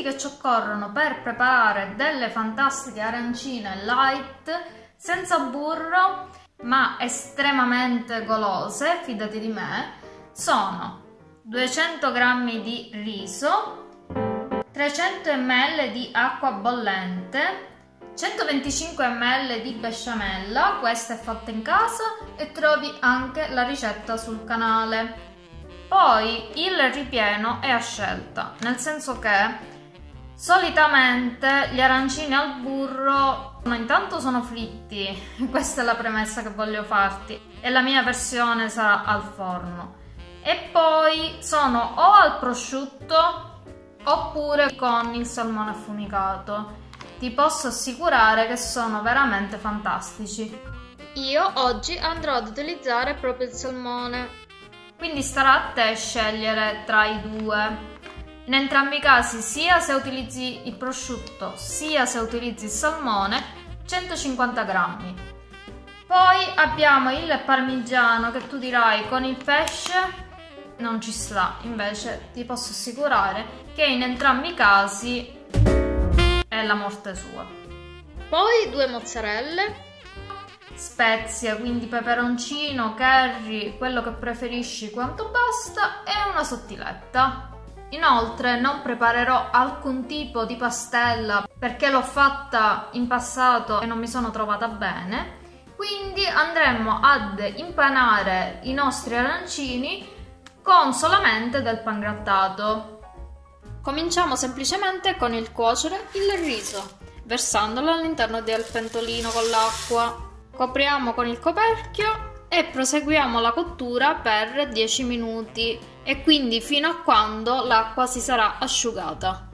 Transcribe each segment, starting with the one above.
che ci occorrono per preparare delle fantastiche arancine light, senza burro, ma estremamente golose, fidati di me, sono 200 g di riso, 300 ml di acqua bollente, 125 ml di besciamella, questa è fatta in casa e trovi anche la ricetta sul canale. Poi il ripieno è a scelta, nel senso che solitamente gli arancini al burro intanto sono fritti, questa è la premessa che voglio farti, e la mia versione sarà al forno, e poi sono o al prosciutto oppure con il salmone affumicato. Ti posso assicurare che sono veramente fantastici. Io oggi andrò ad utilizzare proprio il salmone, quindi starà a te scegliere tra i due. In entrambi i casi, sia se utilizzi il prosciutto sia se utilizzi il salmone, 150 grammi. Poi abbiamo il parmigiano, che tu dirai con il pesce non ci sta, invece ti posso assicurare che in entrambi i casi è la morte sua. Poi 2 mozzarelle, spezie, quindi peperoncino, curry, quello che preferisci quanto basta, e una sottiletta. Inoltre non preparerò alcun tipo di pastella perché l'ho fatta in passato e non mi sono trovata bene, quindi andremo ad impanare i nostri arancini con solamente del pangrattato. Cominciamo semplicemente con il cuocere il riso, versandolo all'interno del pentolino con l'acqua. Copriamo con il coperchio e proseguiamo la cottura per 10 minuti e quindi fino a quando l'acqua si sarà asciugata.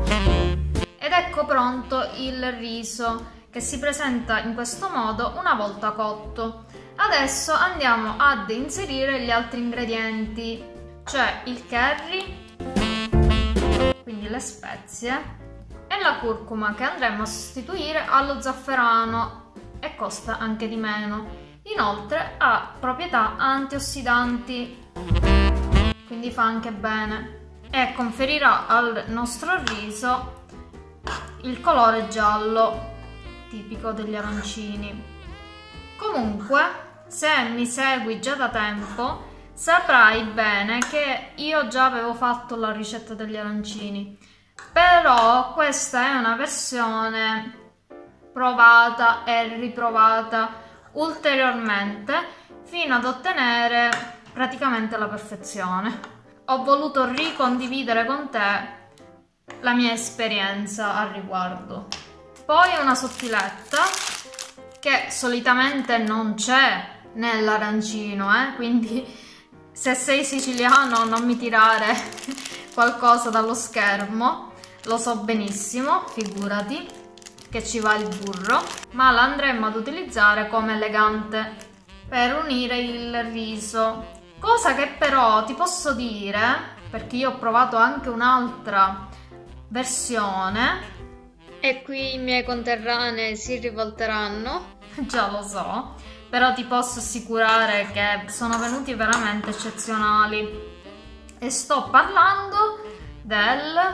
Ed ecco pronto il riso, che si presenta in questo modo una volta cotto. Adesso andiamo ad inserire gli altri ingredienti, cioè il curry, quindi le spezie, e la curcuma, che andremo a sostituire allo zafferano e costa anche di meno. Inoltre ha proprietà antiossidanti, quindi fa anche bene e conferirà al nostro riso il colore giallo tipico degli arancini. Comunque, se mi segui già da tempo, saprai bene che io già avevo fatto la ricetta degli arancini, però questa è una versione provata e riprovata ulteriormente fino ad ottenere praticamente la perfezione. Ho voluto ricondividere con te la mia esperienza al riguardo. Poi una sottiletta che solitamente non c'è nell'arancino, quindi se sei siciliano non mi tirare qualcosa dallo schermo, lo so benissimo, figurati che ci va il burro, ma la andremo ad utilizzare come legante per unire il riso, cosa che però ti posso dire, perché io ho provato anche un'altra versione e qui i miei conterranei si rivolteranno, già lo so, però ti posso assicurare che sono venuti veramente eccezionali, e sto parlando del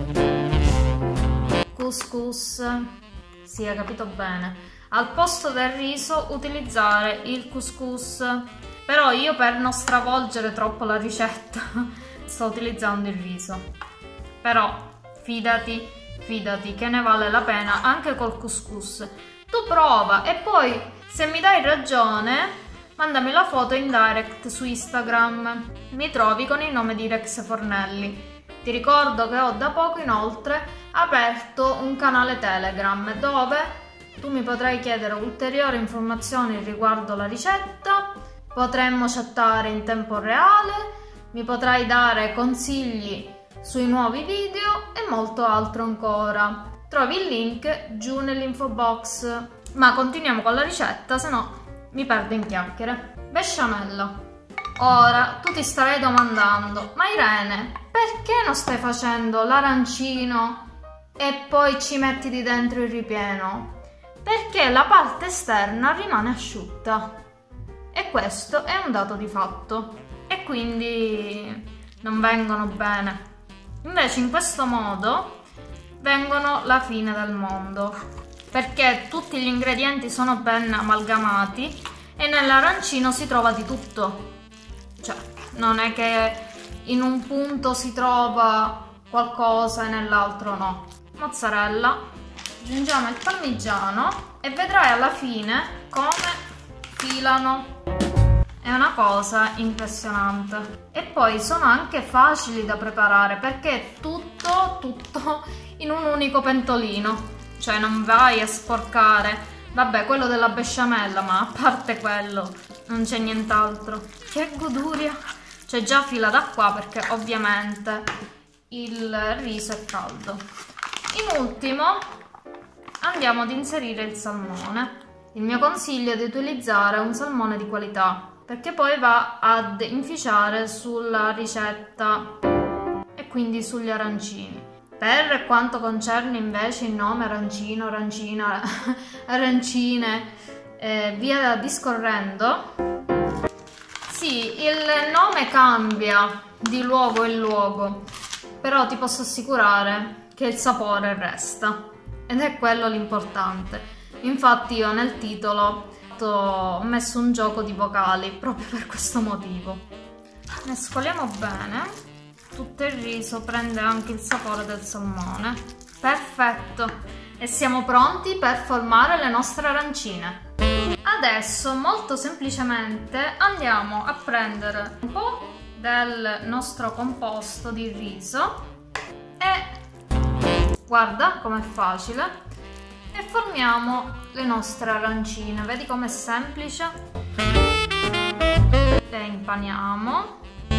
couscous. Sì, hai capito bene. Al posto del riso utilizzare il couscous, però io, per non stravolgere troppo la ricetta, sto utilizzando il riso. Però fidati che ne vale la pena anche col couscous. Tu prova e poi, se mi dai ragione, mandami la foto in direct su Instagram. Mi trovi con il nome di Rex Fornelli. Ti ricordo che ho da poco inoltre aperto un canale Telegram dove tu mi potrai chiedere ulteriori informazioni riguardo la ricetta, potremmo chattare in tempo reale, mi potrai dare consigli sui nuovi video e molto altro ancora. Trovi il link giù nell'info box. Ma continuiamo con la ricetta, se no mi perdo in chiacchiere. Besciamella. Ora tu ti starai domandando: ma Irene, perché non stai facendo l'arancino e poi ci metti di dentro il ripieno? Perché la parte esterna rimane asciutta, e questo è un dato di fatto, e quindi non vengono bene. Invece in questo modo vengono la fine del mondo, perché tutti gli ingredienti sono ben amalgamati e nell'arancino si trova di tutto. Cioè, non è che in un punto si trova qualcosa e nell'altro no. Mozzarella, aggiungiamo il parmigiano e vedrai alla fine come filano. È una cosa impressionante. E poi sono anche facili da preparare perché è tutto in un unico pentolino. Cioè non vai a sporcare. Vabbè, quello della besciamella, ma a parte quello non c'è nient'altro. Che goduria! C'è già fila da qua perché ovviamente il riso è caldo. In ultimo andiamo ad inserire il salmone. Il mio consiglio è di utilizzare un salmone di qualità, perché poi va ad inficiare sulla ricetta e quindi sugli arancini. Per quanto concerne invece il nome arancino, arancina, arancine, via discorrendo, sì, il nome cambia di luogo in luogo, però ti posso assicurare che il sapore resta ed è quello l'importante. Infatti io nel titolo ho messo un gioco di vocali proprio per questo motivo. Mescoliamo bene, tutto il riso prende anche il sapore del salmone. Perfetto, e siamo pronti per formare le nostre arancine. Adesso molto semplicemente andiamo a prendere un po' del nostro composto di riso e guarda com'è facile. E formiamo le nostre arancine. Vedi com'è semplice? Le impaniamo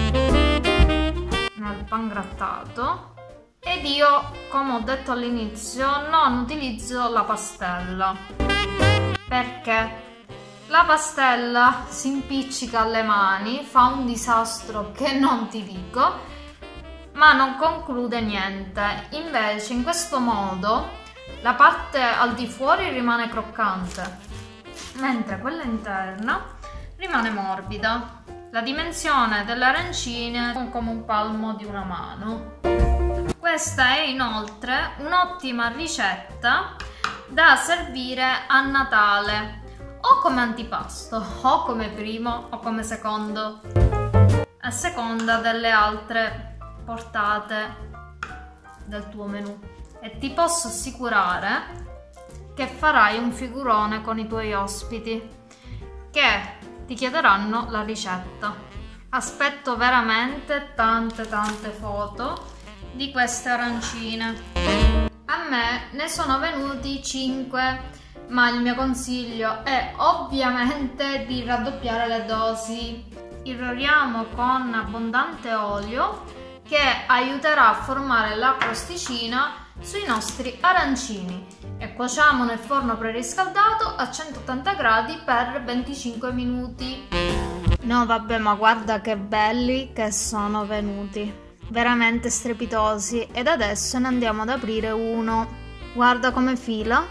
nel pangrattato ed io, come ho detto all'inizio, non utilizzo la pastella perché la pastella si impiccica alle mani, fa un disastro che non ti dico, ma non conclude niente. Invece in questo modo la parte al di fuori rimane croccante, mentre quella interna rimane morbida. La dimensione delle arancine è come un palmo di una mano. Questa è inoltre un'ottima ricetta da servire a Natale, o come antipasto, o come primo, o come secondo, a seconda delle altre portate del tuo menù. E ti posso assicurare che farai un figurone con i tuoi ospiti che ti chiederanno la ricetta. Aspetto veramente tante foto di queste arancine. A me ne sono venuti 5, ma il mio consiglio è ovviamente di raddoppiare le dosi. Irroriamo con abbondante olio che aiuterà a formare la crosticina sui nostri arancini e cuociamo nel forno preriscaldato a 180 gradi per 25 minuti. No vabbè, ma guarda che belli che sono venuti, veramente strepitosi. Ed adesso ne andiamo ad aprire uno. Guarda come fila,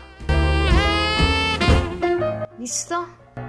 visto?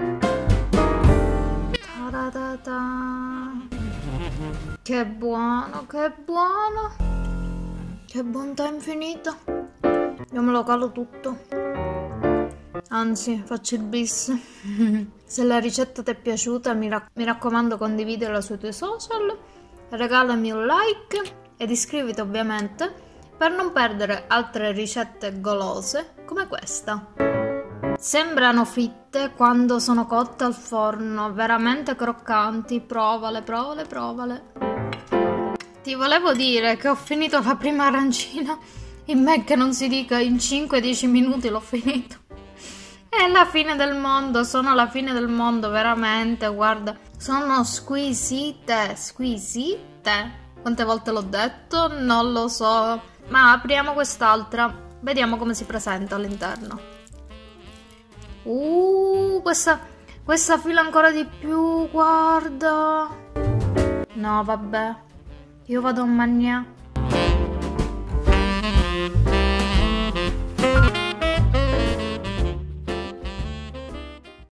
Ta-da-da-da. Che buono, che buono. Che bontà infinita. Io me lo calo tutto. Anzi, faccio il bis. Se la ricetta ti è piaciuta, mi raccomando, condividila sui tuoi social, regalami un like ed iscriviti ovviamente per non perdere altre ricette golose come questa. Sembrano fritte quando sono cotte al forno, veramente croccanti. Provale, provale. Ti volevo dire che ho finito la prima arancina, in men che non si dica in 5-10 minuti l'ho finito. È la fine del mondo, sono la fine del mondo, veramente, guarda, sono squisite. Quante volte l'ho detto? Non lo so. Ma apriamo quest'altra, vediamo come si presenta all'interno. Questa fila ancora di più, guarda. No, vabbè. Io vado a mangiare.